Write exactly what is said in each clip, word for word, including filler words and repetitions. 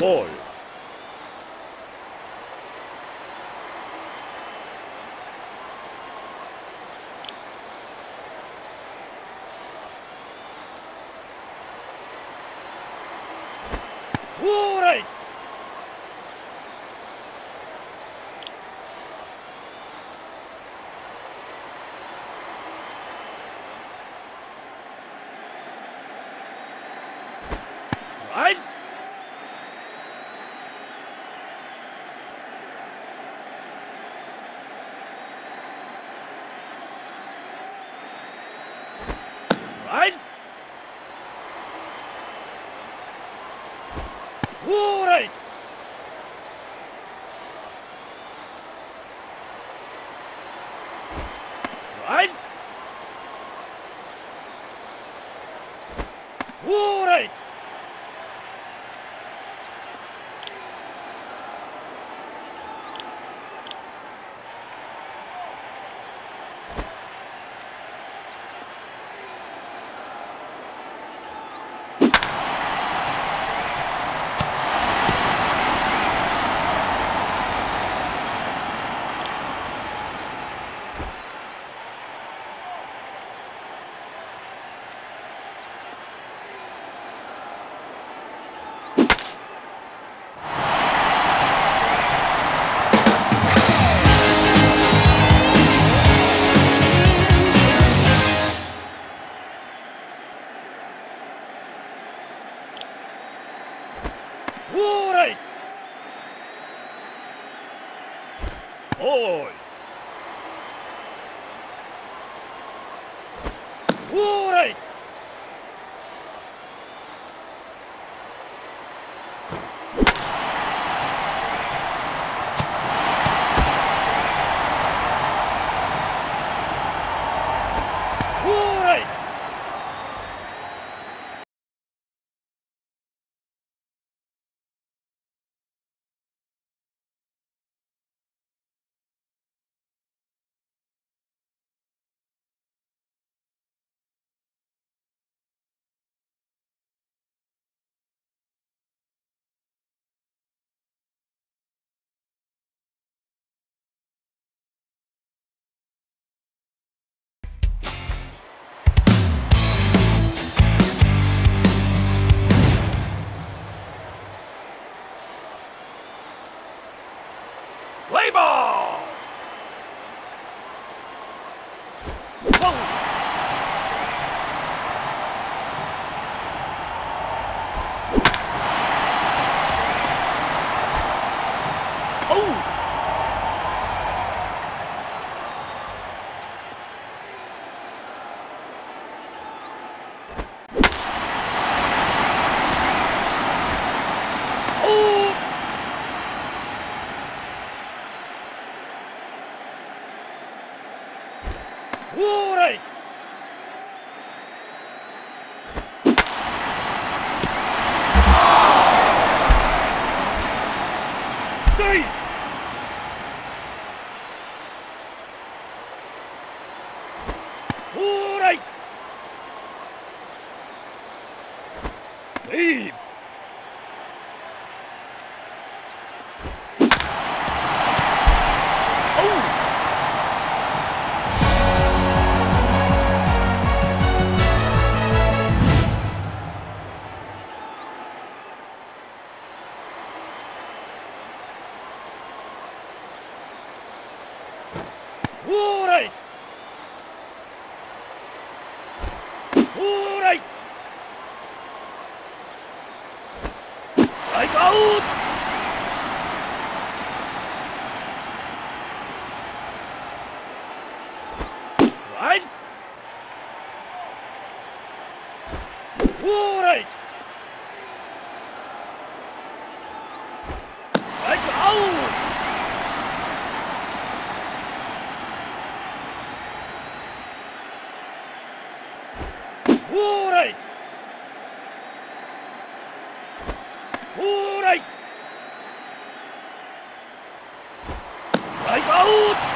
ボール。ストライク。ストライク。はい。ストライク。ストライク。ストライク。ストライク。ボール。ストライク。ストライク。プレイボール。ボール。ストライク。セイブ。ストライク。セイブ。ストライク。ストライク。ストライクアウト。ストライク。ストライク。ストライクアウト。ストライク。ストライク。ストライクアウト。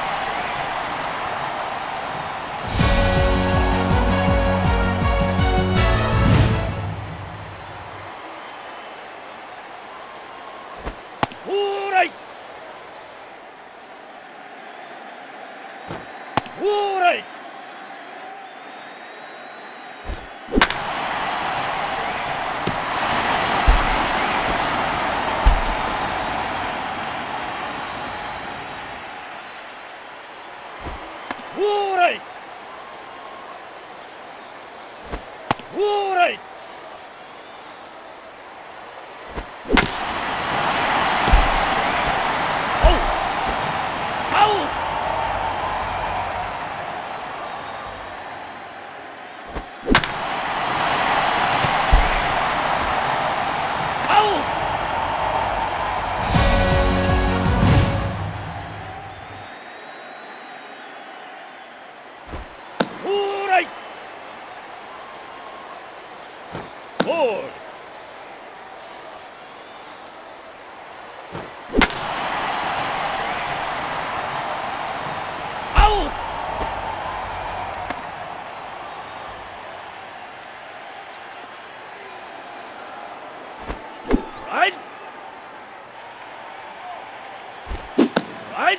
ストライクストライクストライクボールアウトストライクストライク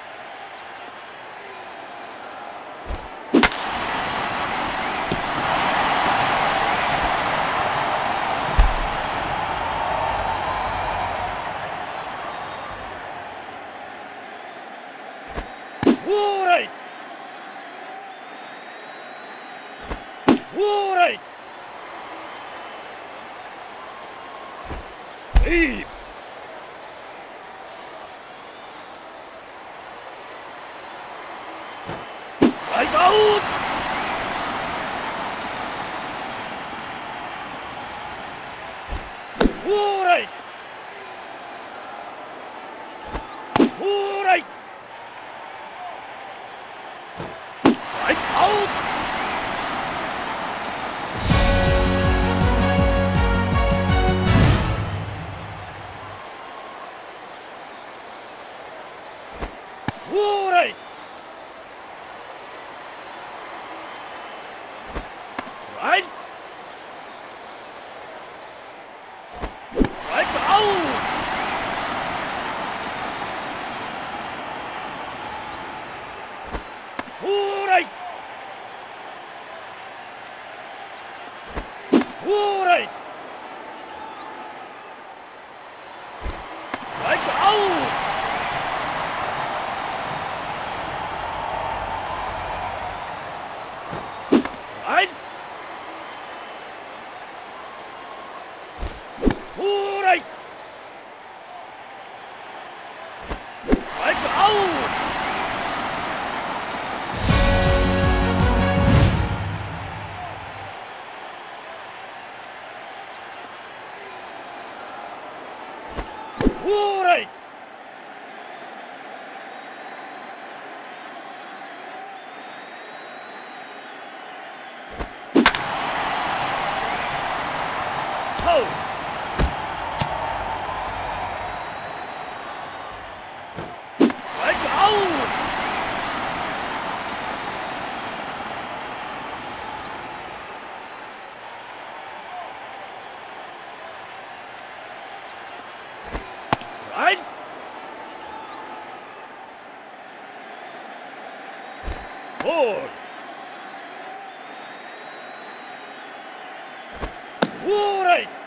ストライクストライクセーブストライクアウトストライクストライクストライクアウトストライクストライクストライクアウトストライクストライクストライクアウトはい、ストライク、ストライクアウト、ストライク、ファウル、ストライクアウト、ストライク、ボール、ストライク、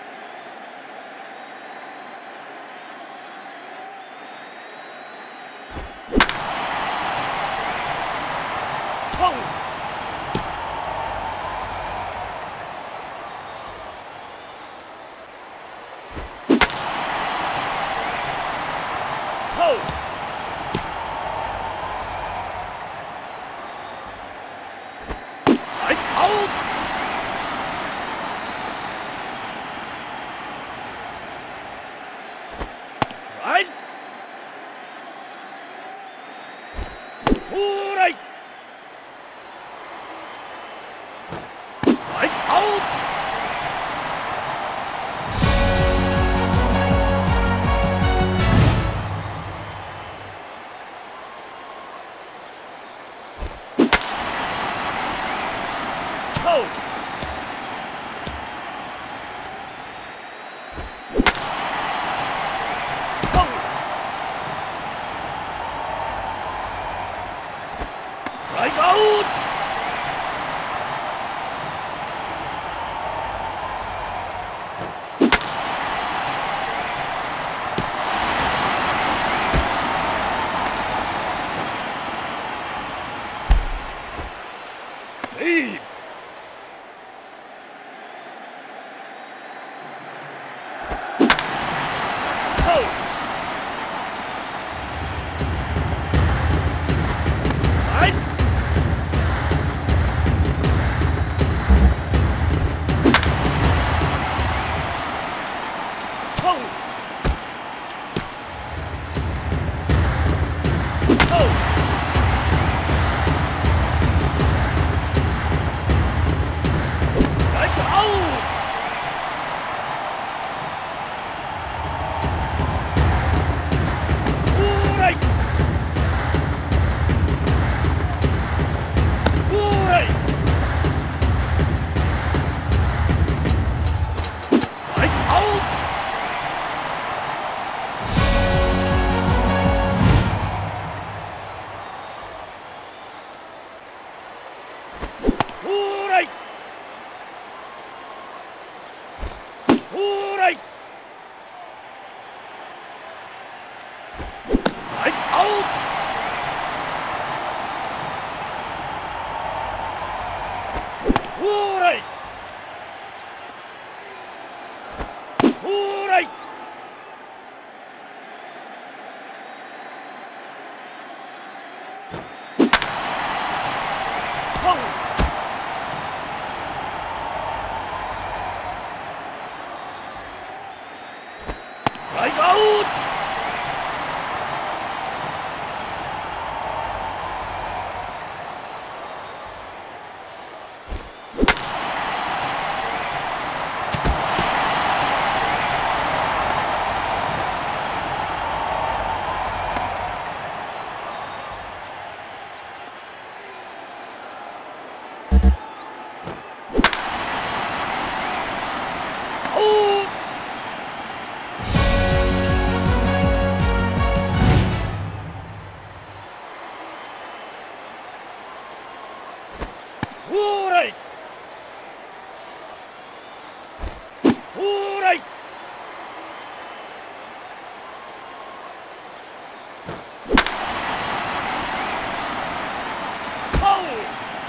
ファウル、ファウル、ストライクアウト、ストライク、ストライク、ストライクアウト、ファウル、ファウル、 strikeout. Save. Out. Right. Out. Out. Right out. Right. Right. Strike out. Right. Right. Strike out. Right. Right. Out. Strike out. Out. Right. Right. Out.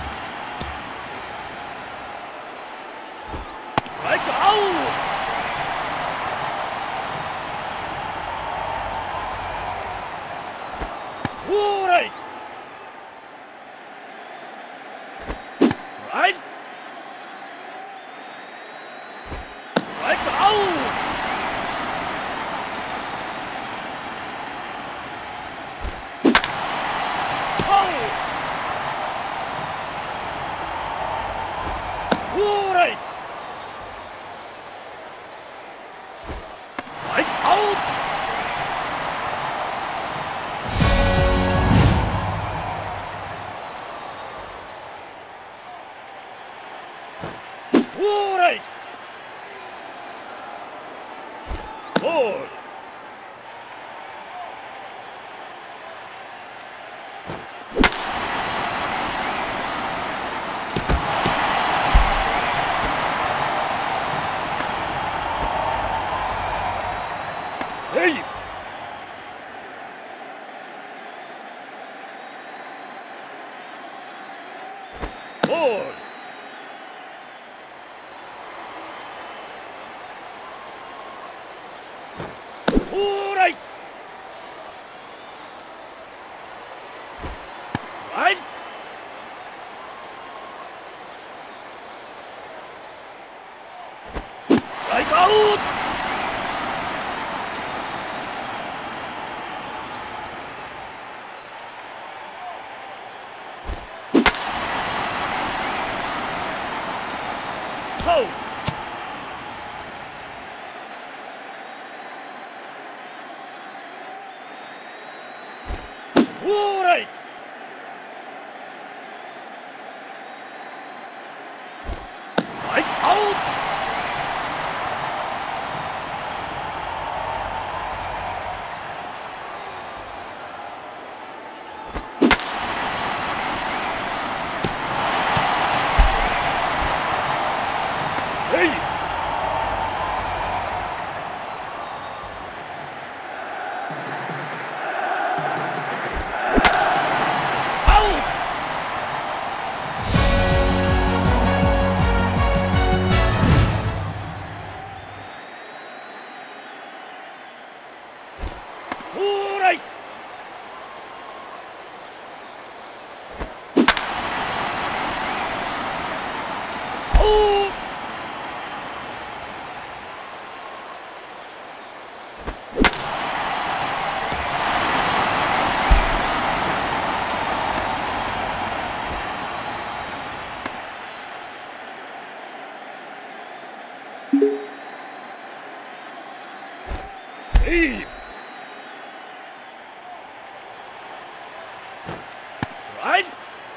Strike out. Right. Strike. Strike out. Out. Right. Strike out. Right. Ball. Save. Ball. Right. Strike. Strike out. Out. Right. Strike out. Three. Strike.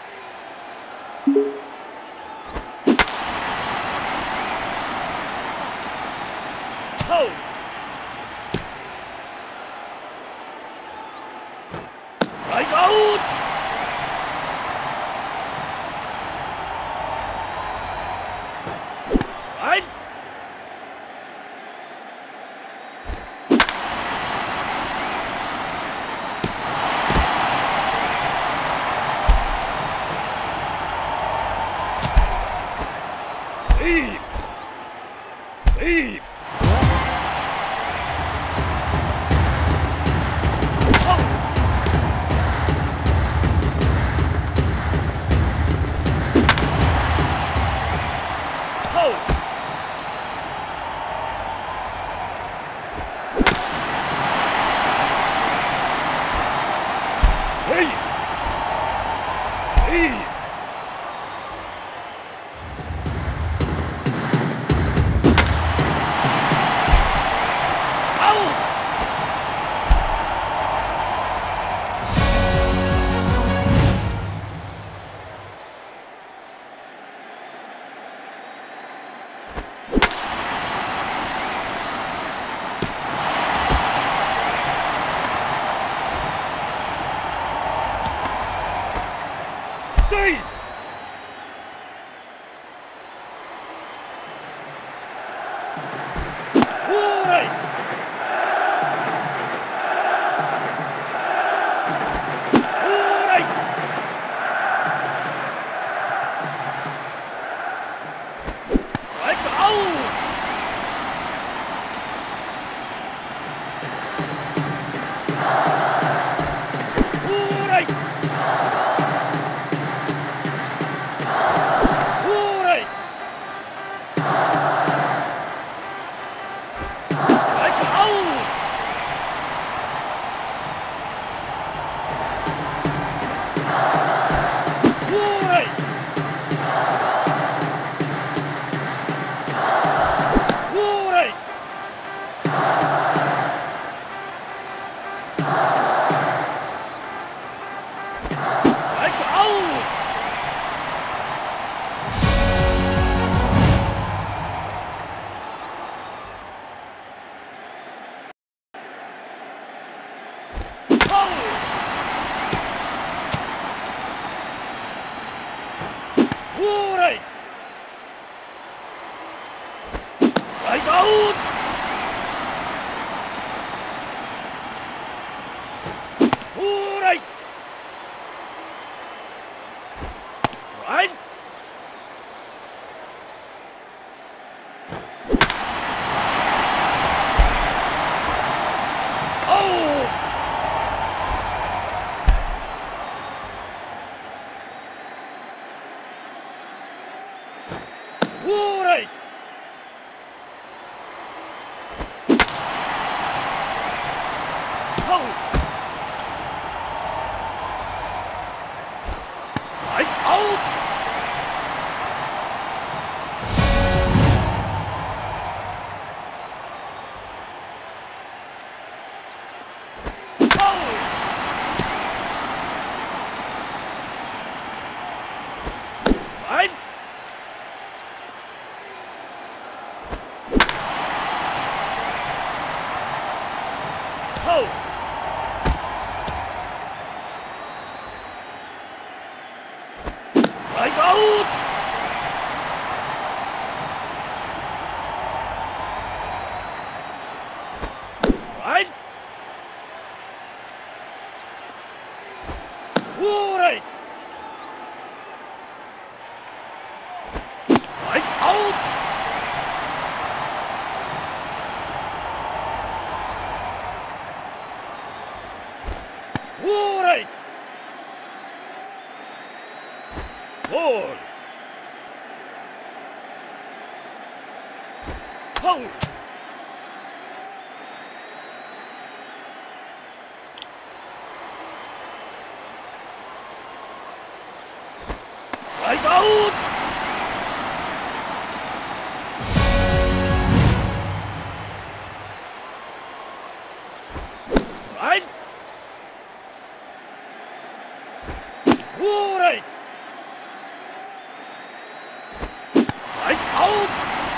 Hold. Strike out. Strike. Three. Three. Three. Alright. Alright. Strike out. Alright. Alright. Strike out. Alright. Alright. Strike out. Alright. Strike out. Alright. Strike. Oh. Alright. Hold. Strike out. Hold. Strike. Hold. Strike out. Strike. Alright. Strike out. Alright. Ball. Hold. Strike out. オーライストライクアウト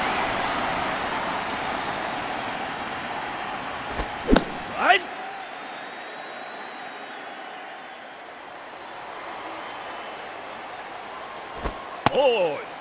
ストライクボール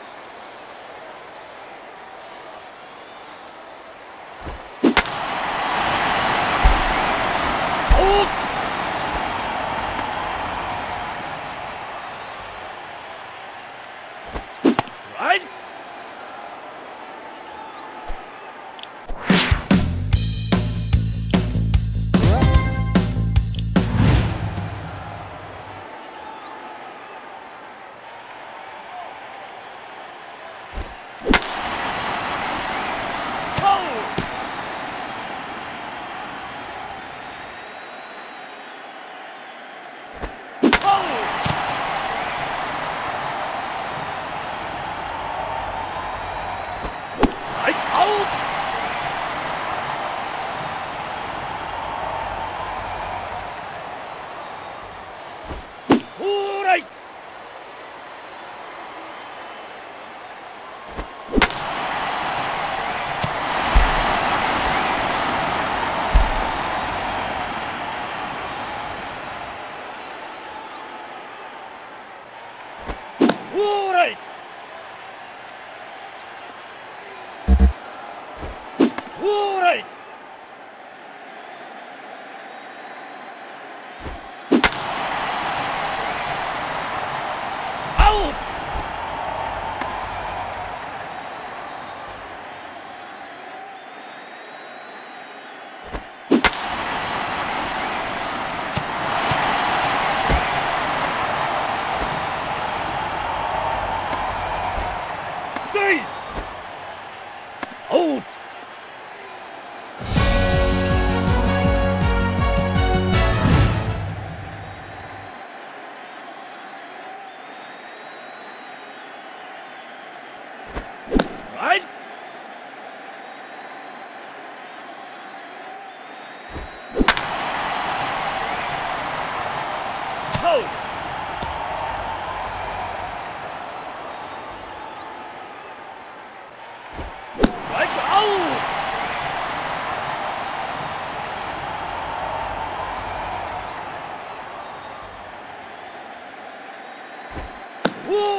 オーライオーライアウトアウトはい。ファウル。ストライクアウト。おー